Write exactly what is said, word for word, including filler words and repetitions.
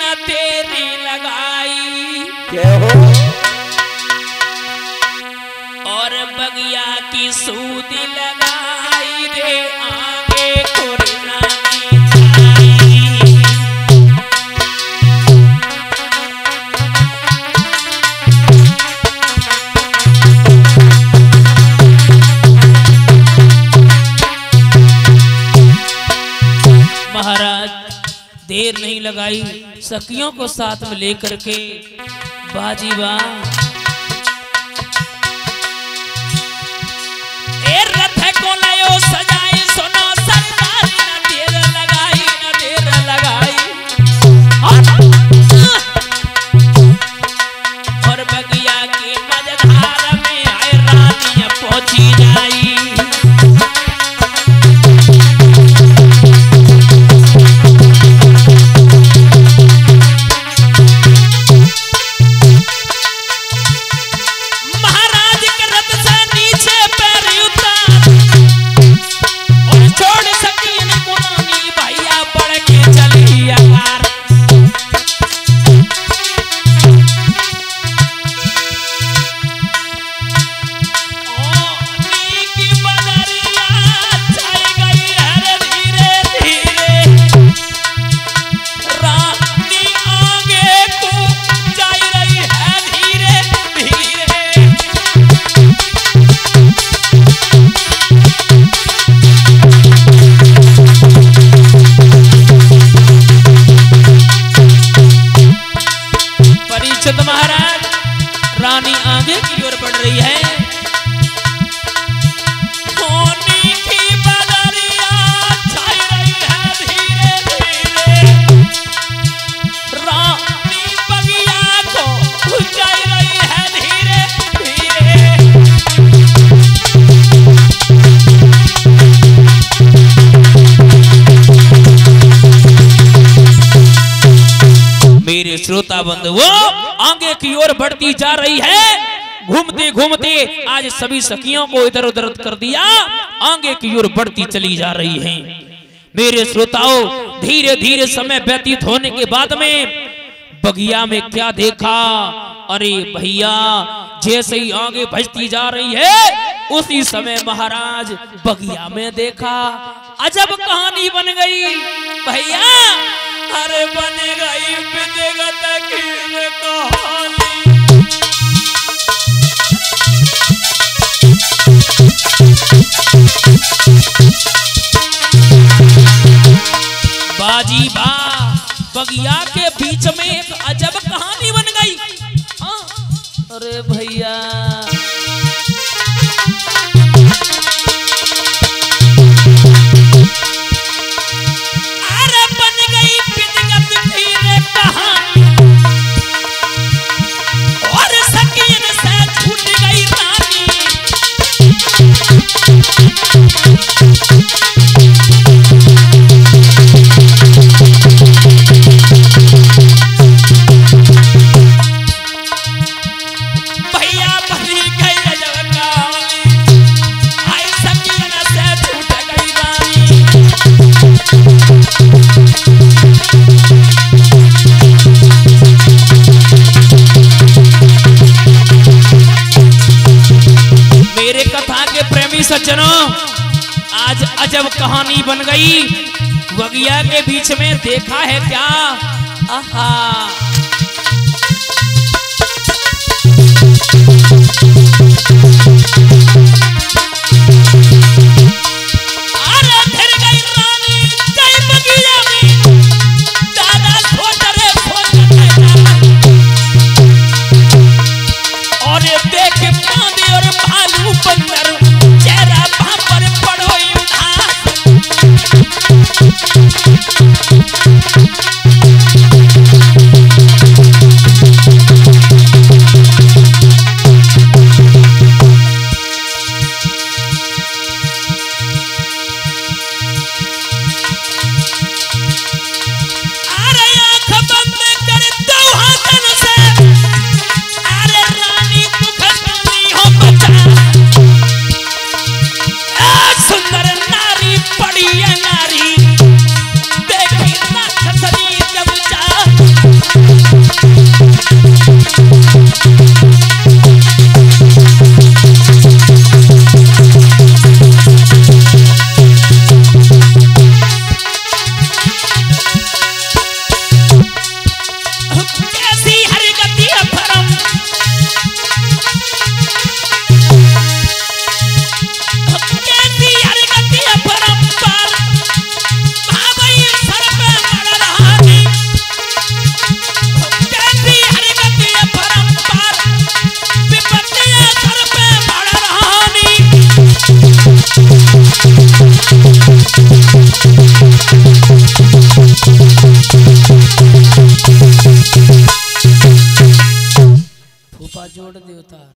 न तेरी लगाई और बगिया की सूदी लगाई रे आगे कोरिना महाराज देर नहीं लगाई, सखियों को साथ में लेकर के बाजी बा ए रथ को लायो सजाए सुनो सरदार न देर लगाई न देर लगाई और बगिया की मझधार में आए रानी पहुंची जाई। महाराज रानी आगे की ओर बढ़ रही है। होनी की बदरिया छाई रही है धीरे धीरे रानी बगिया को जाई रही है धीरे धीरे। मेरे श्रोता बंधुओं आगे की ओर बढ़ती जा रही है। घूमते घूमते आज सभी सखियों को इधर उधर कर दिया, आगे की ओर बढ़ती चली जा रही है। मेरे श्रोताओं धीरे धीरे समय व्यतीत होने के बाद में बगिया में क्या देखा? अरे भैया जैसे ही आगे बढ़ती जा रही है उसी समय महाराज बगिया में देखा अजब कहानी बन गई भैया। अरे बन गई विधिगत कहानी। बाजी बा बगिया के बीच में एक अजब कहानी बन गई। हाँ अरे भैया सज्जनों आज अजब कहानी बन गई। बगिया के बीच में देखा है क्या? आहा कृपा जोड़ देवता।